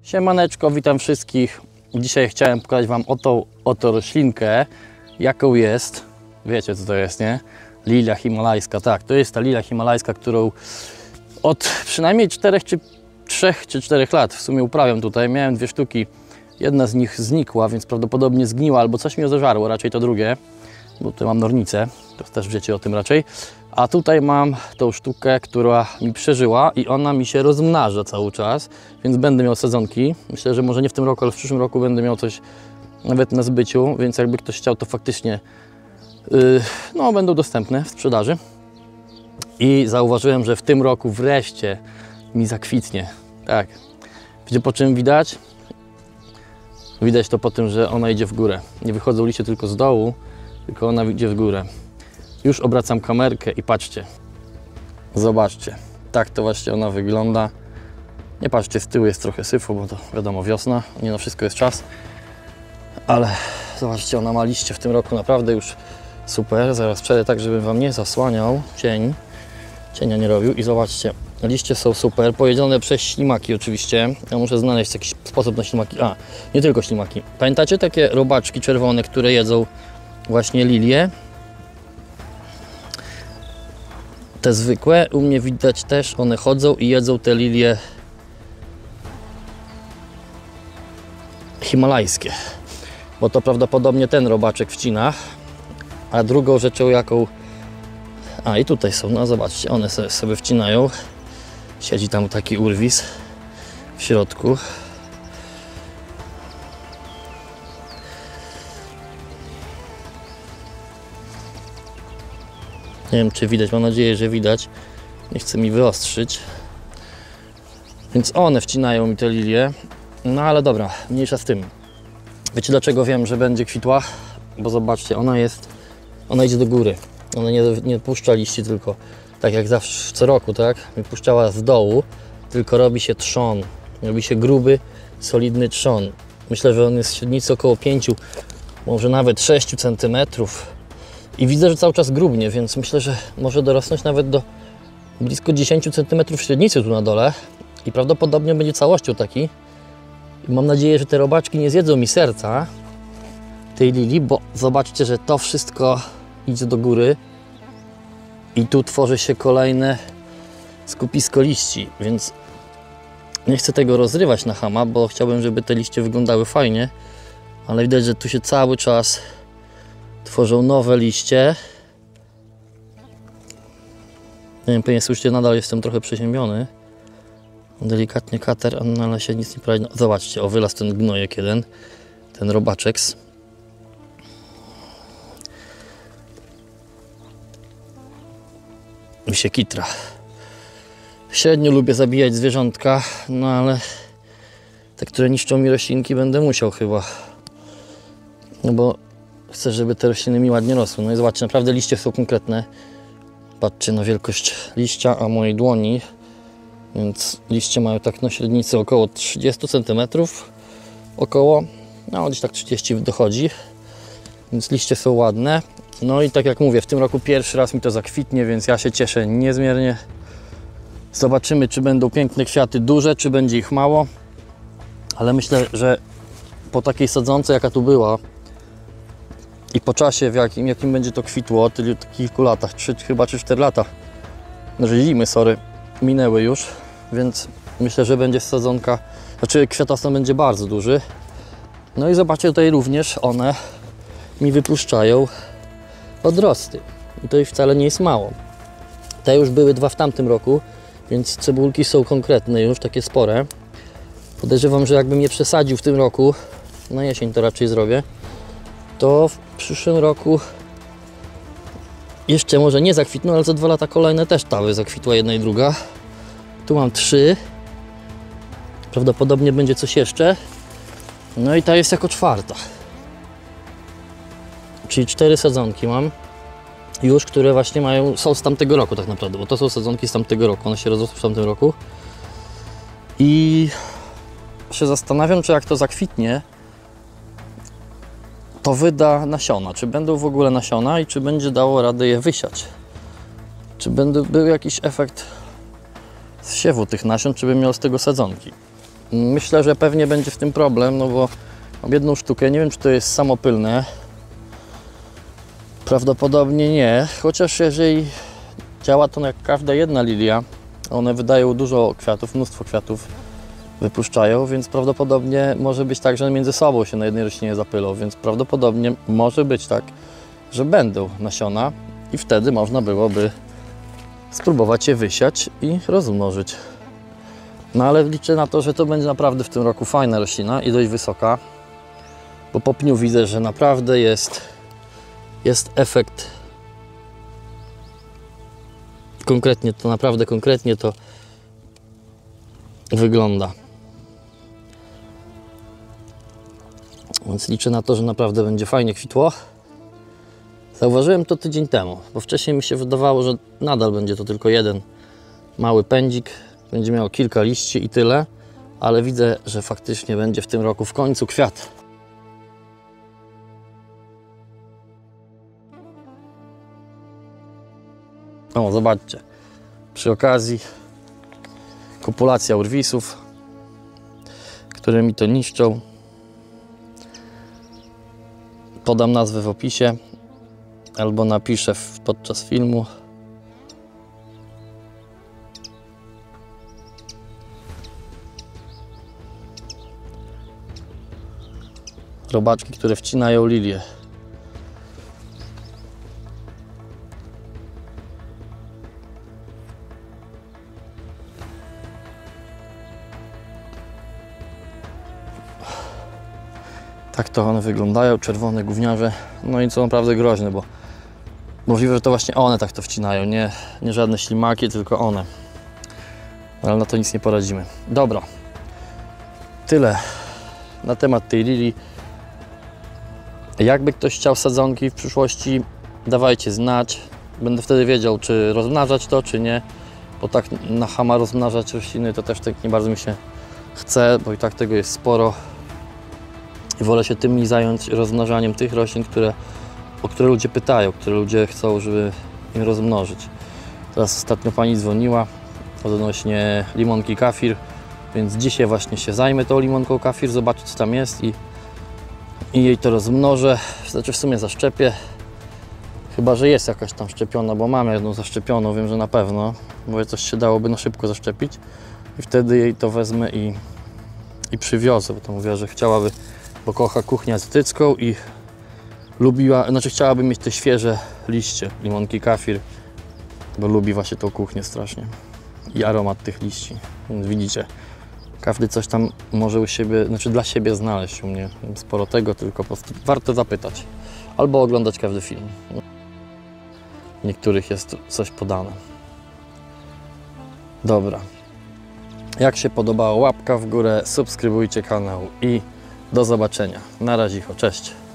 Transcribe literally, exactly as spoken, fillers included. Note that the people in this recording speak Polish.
Siemaneczko, witam wszystkich. Dzisiaj chciałem pokazać Wam oto, oto roślinkę, jaką jest. Wiecie, co to jest, nie? Lilia himalajska. Tak, to jest ta lilia himalajska, którą od przynajmniej czterech czy trzech czy czterech lat w sumie uprawiam tutaj. Miałem dwie sztuki. Jedna z nich znikła, więc prawdopodobnie zgniła albo coś mi ją zażarło, raczej to drugie. Bo tutaj mam nornicę, to też wiecie o tym raczej. A tutaj mam tą sztukę, która mi przeżyła i ona mi się rozmnaża cały czas, więc będę miał sadzonki. Myślę, że może nie w tym roku, ale w przyszłym roku będę miał coś nawet na zbyciu, więc jakby ktoś chciał, to faktycznie yy, no, będą dostępne w sprzedaży. I zauważyłem, że w tym roku wreszcie mi zakwitnie. Tak. Wiecie, po czym widać? Widać to po tym, że ona idzie w górę. Nie wychodzą liście tylko z dołu, tylko ona idzie w górę. Już obracam kamerkę i patrzcie. Zobaczcie. Tak to właśnie ona wygląda. Nie patrzcie, z tyłu jest trochę syfu, bo to wiadomo, wiosna. Nie na wszystko jest czas. Ale zobaczcie, ona ma liście w tym roku naprawdę już super. Zaraz przejdę tak, żebym Wam nie zasłaniał cień. Cienia nie robił. I zobaczcie, liście są super. Pojedzione przez ślimaki oczywiście. Ja muszę znaleźć jakiś sposób na ślimaki. A, nie tylko ślimaki. Pamiętacie takie robaczki czerwone, które jedzą właśnie lilie? Te zwykłe, u mnie widać też, one chodzą i jedzą te lilie himalajskie, bo to prawdopodobnie ten robaczek wcina. A drugą rzeczą jaką, a i tutaj są, no zobaczcie, one sobie, sobie wcinają, siedzi tam taki urwis w środku. Nie wiem, czy widać, mam nadzieję, że widać. Nie chcę mi wyostrzyć. Więc one wcinają mi te lilie. No ale dobra, mniejsza z tym. Wiecie, dlaczego wiem, że będzie kwitła? Bo zobaczcie, ona jest, ona idzie do góry. Ona nie, nie puszcza liści tylko, tak jak zawsze co roku, tak? Puszczała z dołu, tylko robi się trzon. Robi się gruby, solidny trzon. Myślę, że on jest w średnicy około pięciu, może nawet sześciu centymetrów. I widzę, że cały czas grubnie, więc myślę, że może dorosnąć nawet do blisko dziesięciu centymetrów średnicy tu na dole. I prawdopodobnie będzie całością taki. I mam nadzieję, że te robaczki nie zjedzą mi serca tej lilii, bo zobaczcie, że to wszystko idzie do góry. I tu tworzy się kolejne skupisko liści, więc nie chcę tego rozrywać na chama, bo chciałbym, żeby te liście wyglądały fajnie. Ale widać, że tu się cały czas tworzą nowe liście. Nie wiem, pewnie słyszycie, nadal jestem trochę przeziębiony. Delikatnie kater, ale się nic nie poradzi. No, zobaczcie, o, wylazł ten gnojek jeden, ten robaczek. Mi się kitra. Średnio lubię zabijać zwierzątka, no ale te, które niszczą mi roślinki, będę musiał chyba. No bo chcę, żeby te rośliny mi ładnie rosły. No i zobaczcie, naprawdę liście są konkretne. Patrzcie na wielkość liścia, a mojej dłoni. Więc liście mają tak na średnicy około trzydziestu centymetrów. Około, no gdzieś tak trzydzieści dochodzi. Więc liście są ładne. No i tak jak mówię, w tym roku pierwszy raz mi to zakwitnie, więc ja się cieszę niezmiernie. Zobaczymy, czy będą piękne kwiaty duże, czy będzie ich mało. Ale myślę, że po takiej sadzonce, jaka tu była, i po czasie, w jakim, jakim będzie to kwitło, tylu kilku latach, trzy, chyba czy cztery lata, znaczy zimy, sorry, minęły już, więc myślę, że będzie sadzonka, znaczy kwiatostan będzie bardzo duży. No i zobaczcie, tutaj również one mi wypuszczają odrosty. I to ich wcale nie jest mało. Te już były dwa w tamtym roku, więc cebulki są konkretne już, takie spore. Podejrzewam, że jakbym je przesadził w tym roku, na jesień to raczej zrobię, to w przyszłym roku jeszcze może nie zakwitną, ale za dwa lata kolejne też tały zakwitła, jedna i druga. Tu mam trzy. Prawdopodobnie będzie coś jeszcze. No i ta jest jako czwarta. Czyli cztery sadzonki mam już, które właśnie mają, są z tamtego roku tak naprawdę, bo to są sadzonki z tamtego roku, one się rozrosły w tamtym roku. I się zastanawiam, czy jak to zakwitnie, to wyda nasiona, czy będą w ogóle nasiona i czy będzie dało radę je wysiać. Czy będzie był jakiś efekt zsiewu tych nasion, czy bym miał z tego sadzonki. Myślę, że pewnie będzie w tym problem, no bo mam jedną sztukę, nie wiem, czy to jest samopylne. Prawdopodobnie nie, chociaż jeżeli działa to jak każda jedna lilia, one wydają dużo kwiatów, mnóstwo kwiatów wypuszczają, więc prawdopodobnie może być tak, że między sobą się na jednej roślinie zapylą, więc prawdopodobnie może być tak, że będą nasiona i wtedy można byłoby spróbować je wysiać i rozmnożyć. No ale liczę na to, że to będzie naprawdę w tym roku fajna roślina i dość wysoka, bo po pniu widzę, że naprawdę jest, jest efekt. Konkretnie to, naprawdę konkretnie to wygląda. Więc liczę na to, że naprawdę będzie fajnie kwitło. Zauważyłem to tydzień temu, bo wcześniej mi się wydawało, że nadal będzie to tylko jeden mały pędzik. Będzie miał kilka liści i tyle, ale widzę, że faktycznie będzie w tym roku w końcu kwiat. O, zobaczcie, przy okazji kopulacja urwisów, które mi to niszczą. Podam nazwę w opisie albo napiszę w, podczas filmu. Robaczki, które wcinają lilię. Tak to one wyglądają, czerwone gówniarze. No i co naprawdę groźne, bo możliwe, że to właśnie one tak to wcinają, nie, nie żadne ślimaki, tylko one. Ale na to nic nie poradzimy. Dobra, tyle na temat tej lilii. Jakby ktoś chciał sadzonki w przyszłości, dawajcie znać. Będę wtedy wiedział, czy rozmnażać to, czy nie. Bo tak na chama rozmnażać rośliny to też tak nie bardzo mi się chce, bo i tak tego jest sporo. I wolę się tym zająć rozmnażaniem tych roślin, które, o które ludzie pytają, które ludzie chcą, żeby im rozmnożyć. Teraz ostatnio pani dzwoniła odnośnie limonki kafir, więc dzisiaj właśnie się zajmę tą limonką kafir, zobaczę, co tam jest i, i jej to rozmnożę. Znaczy w sumie zaszczepię. Chyba że jest jakaś tam szczepiona, bo mam jedną zaszczepioną, wiem, że na pewno, bo coś się dałoby na szybko zaszczepić i wtedy jej to wezmę i, i przywiozę, bo to mówiła, że chciałaby, bo kocha kuchnię azjatycką i lubiła, znaczy chciałaby mieć te świeże liście limonki kafir, bo lubi właśnie tą kuchnię strasznie i aromat tych liści, więc widzicie, każdy coś tam może u siebie, znaczy dla siebie znaleźć u mnie, sporo tego, tylko po prostu warto zapytać albo oglądać każdy film. W niektórych jest coś podane. Dobra. Jak się podobało, łapka w górę, subskrybujcie kanał i do zobaczenia. Na razie, cześć.